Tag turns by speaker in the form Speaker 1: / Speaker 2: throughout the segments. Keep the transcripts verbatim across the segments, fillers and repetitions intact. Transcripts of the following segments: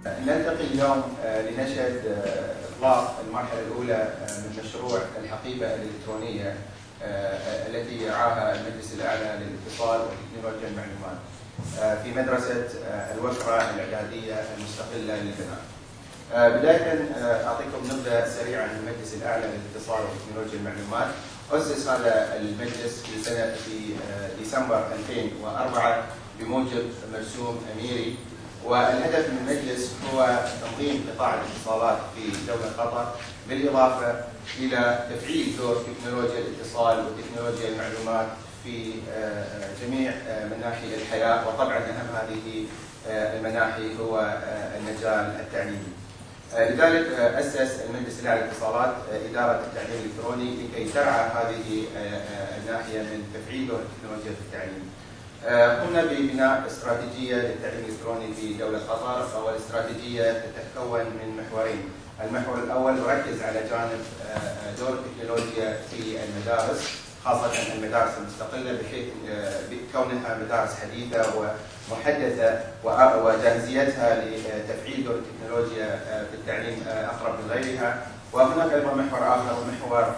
Speaker 1: نلتقي اليوم لنشهد إطلاق المرحلة الأولى من مشروع الحقيبة الإلكترونية التي يرعاها المجلس الأعلى للاتصال وتكنولوجيا المعلومات في مدرسة الوكرة الإعدادية المستقلة للبنات. بداية أعطيكم نبذة سريعة عن المجلس الأعلى للاتصال وتكنولوجيا المعلومات. أسس هذا المجلس في سنة في ديسمبر ألفين وأربعة بموجب مرسوم أميري، والهدف من المجلس هو تنظيم قطاع الاتصالات في دولة قطر، بالإضافة إلى تفعيل دور تكنولوجيا الاتصال وتكنولوجيا المعلومات في جميع مناحي الحياة، وطبعا أهم هذه المناحي هو المجال التعليمي. لذلك أسس المجلس الأعلى للاتصالات إدارة التعليم الإلكتروني لكي ترعى هذه الناحية من تفعيل دور التكنولوجيا في التعليم. قمنا ببناء استراتيجية للتعليم الإلكتروني في دولة قطر، والاستراتيجية تتكون من محورين. المحور الأول يركز على جانب دور التكنولوجيا في المدارس، خاصة المدارس المستقلة، بحيث بكونها مدارس حديثة ومحدثة وجاهزيتها لتفعيل دور التكنولوجيا في التعليم أقرب من غيرها. وهناك أيضا محور آخر، محور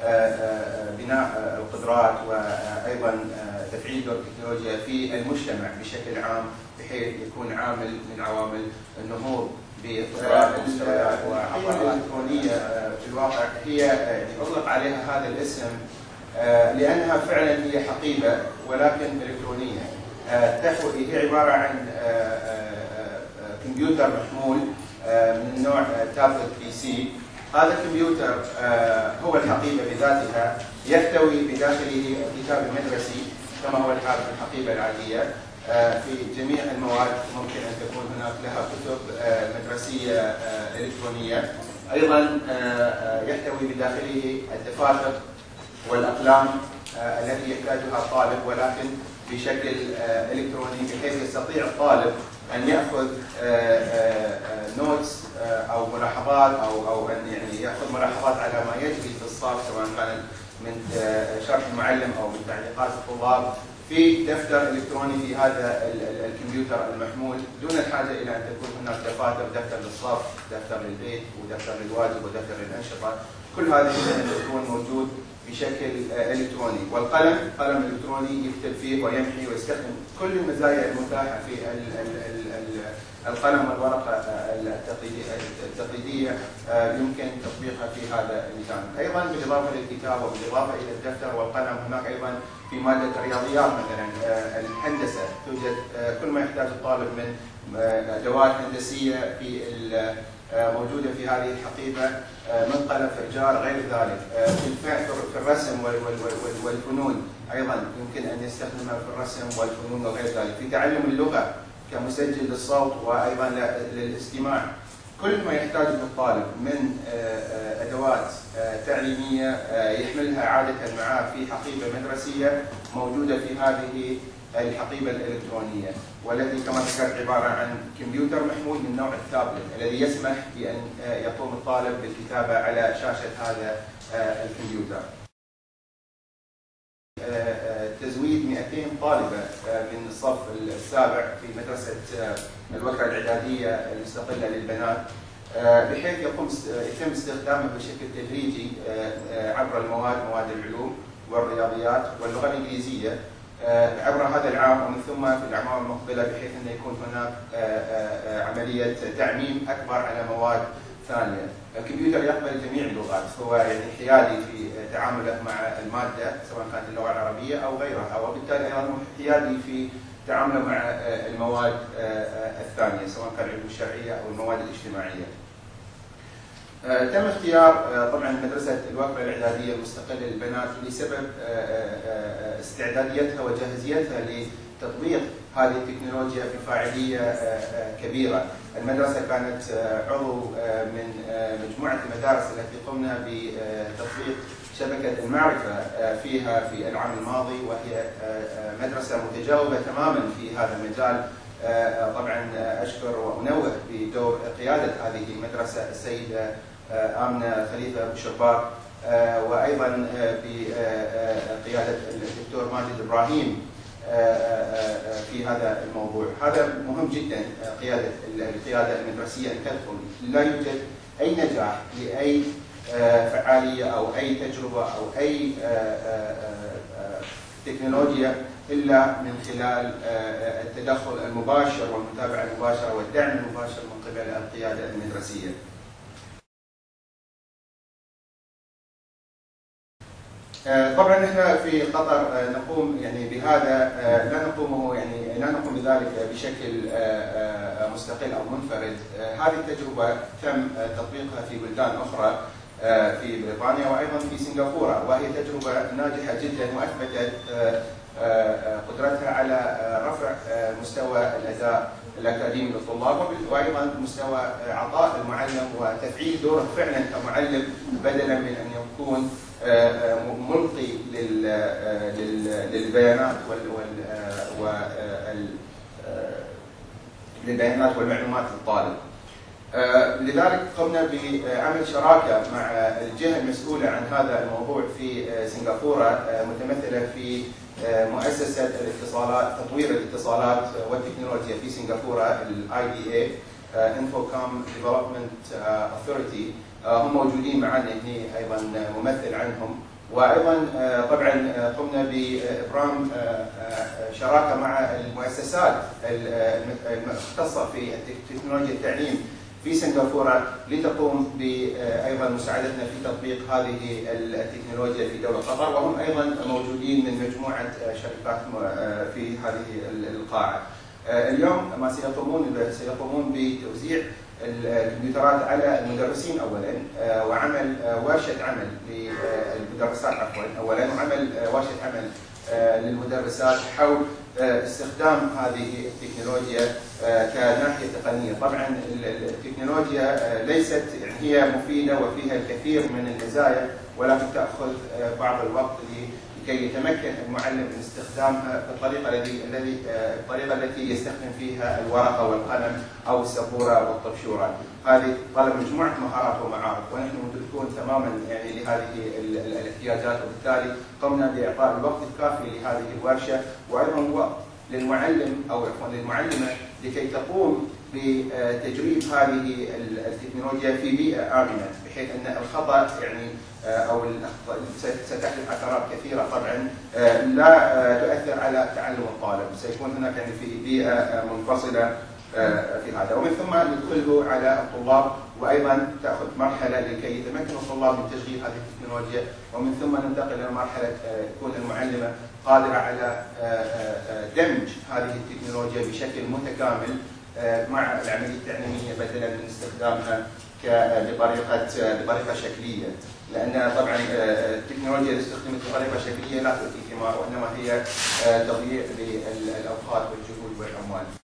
Speaker 1: بناء القدرات وأيضا تفعيل دور التكنولوجيا في المجتمع بشكل عام، بحيث يكون عامل من عوامل النهوض بقدرات المستويات والحقيبة الإلكترونية. في الواقع هي يعني أطلق عليها هذا الاسم لأنها فعلا هي حقيبة ولكن إلكترونية. تحوي هي عبارة عن كمبيوتر محمول من نوع تابلت بي سي. هذا الكمبيوتر هو الحقيبة بذاتها، يحتوي بداخله الكتاب المدرسي كما هو الحال في الحقيبة العادية. في جميع المواد ممكن أن تكون هناك لها كتب مدرسية إلكترونية. أيضا يحتوي بداخله الدفاتر والأقلام التي يحتاجها الطالب، ولكن بشكل إلكتروني، بحيث يستطيع الطالب أن يأخذ نوتس أو ملاحظات أو أو أن يعني يأخذ ملاحظات على ما يجري في الصف، سواء كانت من شرح المعلم أو من تعليقات الطلاب، في دفتر إلكتروني في هذا الكمبيوتر المحمول، دون الحاجة إلى أن تكون هناك دفاتر، دفتر للصف، دفتر للبيت، ودفتر للواجب، ودفتر للأنشطة. كل هذا يمكن أن يكون موجود بشكل إلكتروني. والقلم قلم إلكتروني يكتب فيه ويمحي ويستخدم كل المزايا المتاحة في القلم والورقة التقليدية، يمكن تطبيقها في هذا الجانب. أيضا بالإضافة للكتاب وبالإضافة إلى الدفتر والقلم، هناك أيضا في مادة الرياضيات مثلا الهندسة توجد كل ما يحتاج الطالب من أدوات هندسية في موجودة في هذه الحقيبة، من قلم فرجار غير ذلك. في الرسم والفنون أيضا يمكن أن يستخدمها في الرسم والفنون وغير ذلك. في تعلم اللغة كمسجل للصوت وأيضا للاستماع. كل ما يحتاجه الطالب من أدوات تعليمية يحملها عادة معه في حقيبة مدرسية موجودة في هذه الحقيبة الإلكترونية، والتي كما ذكرت عبارة عن كمبيوتر محمول من نوع التابلت الذي يسمح بأن يقوم الطالب بالكتابة على شاشة هذا الكمبيوتر. تزويد مئتين طالبة من الصف السابع في مدرسة الوكرة الإعدادية المستقلة للبنات، بحيث يقوم يتم استخدامه بشكل تدريجي عبر المواد، مواد العلوم والرياضيات واللغة الإنجليزية عبر هذا العام، ومن ثم في الأعمار المقبلة، بحيث أن يكون هناك عملية تعميم أكبر على مواد ثانية. الكمبيوتر يقبل جميع اللغات، هو يعني حيادي في تعامله مع المادة سواء كانت اللغة العربية أو غيرها، وبالتالي أيضا حيادي في تعامله مع المواد الثانية سواء كان العلوم الشرعية أو المواد الاجتماعية. تم اختيار طبعا مدرسة الوكرة الإعدادية المستقلة للبنات لسبب استعداديتها وجاهزيتها لتطبيق هذه التكنولوجيا بفاعلية كبيرة. المدرسة كانت عضو من مجموعة المدارس التي قمنا بتطبيق شبكة المعرفة فيها في العام الماضي، وهي مدرسة متجاوبة تماما في هذا المجال. طبعا أشكر وأنوه بدور قيادة هذه المدرسة السيدة آمنة خليفة بشرباك، وأيضا بقيادة الدكتور ماجد إبراهيم في هذا الموضوع. هذا مهم جدا، قياده القياده المدرسيه ان تدخل. لا يوجد اي نجاح لاي فعاليه او اي تجربه او اي تكنولوجيا الا من خلال التدخل المباشر والمتابعه المباشره والدعم المباشر من قبل القياده المدرسيه. طبعا نحن في قطر نقوم يعني بهذا، لا نقوم يعني لا نقوم بذلك بشكل مستقل او منفرد. هذه التجربه تم تطبيقها في بلدان اخرى في بريطانيا وايضا في سنغافوره، وهي تجربه ناجحه جدا واثبتت قدرتها على رفع مستوى الاداء الاكاديمي للطلاب وايضا مستوى عطاء المعلم وتفعيل دوره فعلا كمعلم بدلا من ان يكون ملقي للبيانات للبيانات والمعلومات للطالب. لذلك قمنا بعمل شراكه مع الجهه المسؤوله عن هذا الموضوع في سنغافوره، متمثله في مؤسسه الاتصالات تطوير الاتصالات والتكنولوجيا في سنغافوره، الاي دي اي انفوكوم ديفلوبمنت اوثورتي. هم موجودين معنا هنا، ايضا ممثل عنهم. وايضا طبعا قمنا بابرام شراكه مع المؤسسات المختصه في تكنولوجيا التعليم في سنغافوره لتقوم ايضا مساعدتنا في تطبيق هذه التكنولوجيا في دوله قطر، وهم ايضا موجودين من مجموعه شركات في هذه القاعه. اليوم ما سيقومون سيقومون بتوزيع الكمبيوترات على المدرسين اولا، وعمل ورشه عمل للمدرسات عفوا اولا، وعمل ورشه عمل للمدرسات حول استخدام هذه التكنولوجيا كناحيه تقنيه. طبعا التكنولوجيا ليست يعني هي مفيده وفيها الكثير من المزايا، ولكن تاخذ بعض الوقت لكي يتمكن المعلم من استخدامها بالطريقه الذي الذي الطريقه التي يستخدم فيها الورقه والقلم او السبوره والطبشوره. هذه طلب مجموعه مهارات ومعارف، ونحن مدركون تماما يعني لهذه الاحتياجات، وبالتالي قمنا باعطاء الوقت الكافي لهذه الورشه، وايضا وقت للمعلم او عفوا للمعلمه لكي تقوم بتجريب هذه التكنولوجيا في بيئه امنه، بحيث ان الخطا يعني او ستحدث عثرات كثيره طبعا لا تؤثر على تعلم الطالب. سيكون هناك يعني في بيئه منفصله في هذا، ومن ثم ندخله على الطلاب، وايضا تاخذ مرحله لكي يتمكن الطلاب من تشغيل هذه التكنولوجيا، ومن ثم ننتقل الى مرحله تكون المعلمه قادره على دمج هذه التكنولوجيا بشكل متكامل مع العمليه التعليميه بدلا من استخدامها بطريقه بطريقه شكليه، لان طبعا التكنولوجيا اذا استخدمت بطريقه شكليه لا تؤتي ثمار، وانما هي تضييع للاوقات والجهود والاموال.